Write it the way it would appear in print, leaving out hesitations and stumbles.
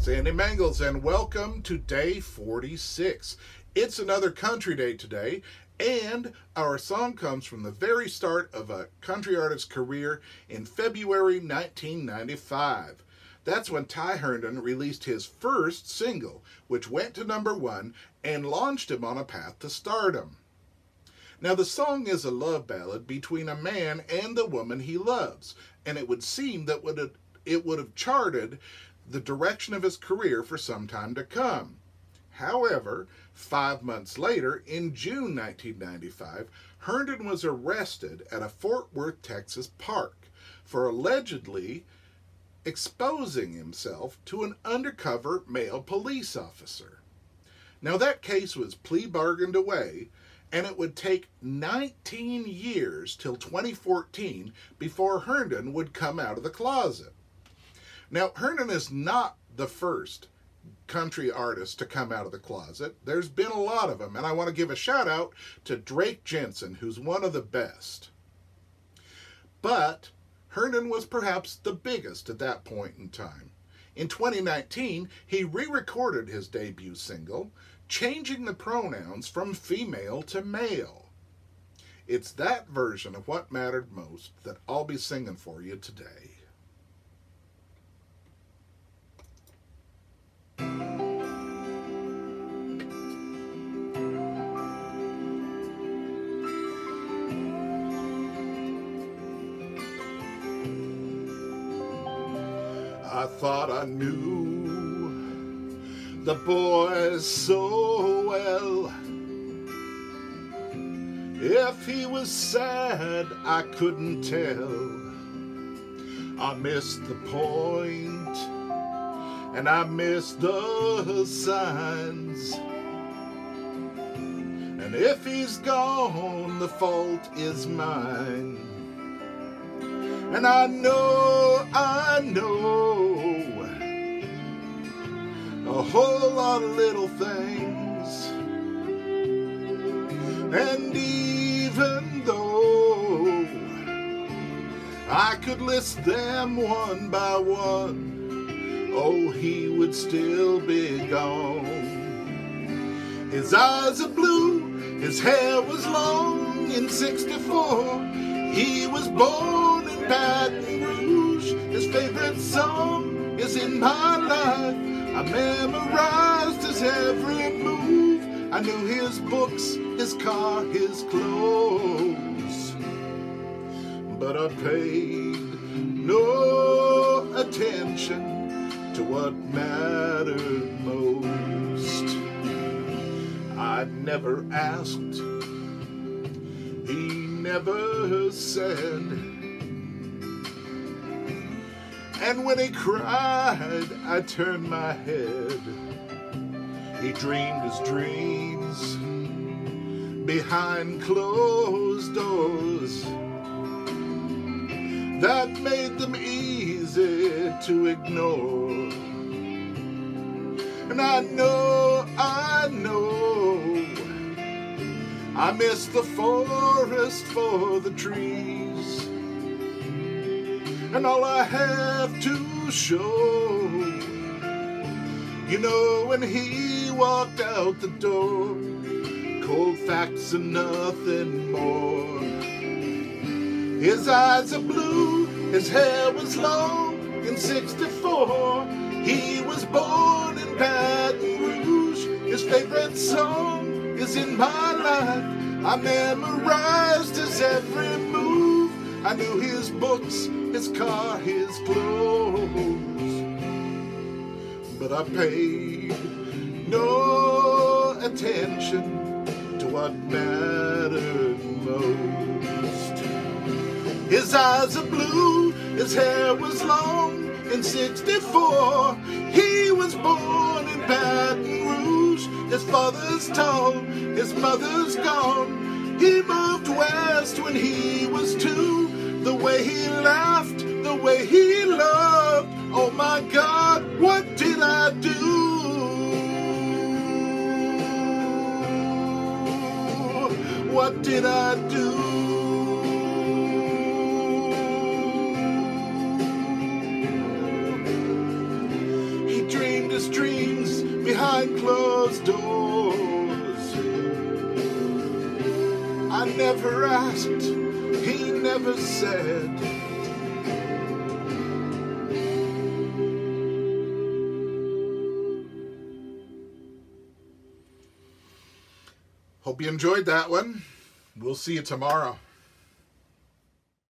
Sandy Mangels, and welcome to day 46. It's another country day today, and our song comes from the very start of a country artist's career in February 1995. That's when Ty Herndon released his first single, which went to number 1 and launched him on a path to stardom. Now, the song is a love ballad between a man and the woman he loves, and it would seem that it would have charted the direction of his career for some time to come. However, 5 months later, in June 1995, Herndon was arrested at a Fort Worth, Texas park for allegedly exposing himself to an undercover male police officer. Now, that case was plea bargained away, and it would take 19 years till 2014 before Herndon would come out of the closet. Now, Herndon is not the first country artist to come out of the closet. There's been a lot of them, and I want to give a shout out to Drake Jensen, who's one of the best. But Herndon was perhaps the biggest at that point in time. In 2019, he re-recorded his debut single, changing the pronouns from female to male. It's that version of What Mattered Most that I'll be singing for you today. I thought I knew the boy so well. If he was sad, I couldn't tell. I missed the point, and I missed the signs. And if he's gone, the fault is mine. And I know a whole lot of little things. And even though I could list them one by one, oh, he would still be gone. His eyes are blue, his hair was long. In '64, he was born in Baton Rouge. His favorite song is In My Life. I memorized his every move. I knew his books, his car, his clothes. But I paid no attention to what mattered most. I never asked, he never said. And when he cried, I turned my head. He dreamed his dreams behind closed doors that made them easy to ignore. And I know I miss the forest for the trees. And all I have to show, you know, when he walked out the door, cold facts and nothing more. His eyes are blue, his hair was long. In '64, he was born in Baton Rouge. His favorite song is In My Life. I memorized his every move. I knew his books, his car, his clothes. But I paid no attention to what mattered most. His eyes are blue, his hair was long. In '64, he was born in Baton Rouge. His father's tall, his mother's gone. He moved west when he was 2. The way he laughed, the way he loved. Oh my God, what did I do? What did I do? He dreamed his behind closed doors. I never asked, he never said. Hope you enjoyed that one. We'll see you tomorrow.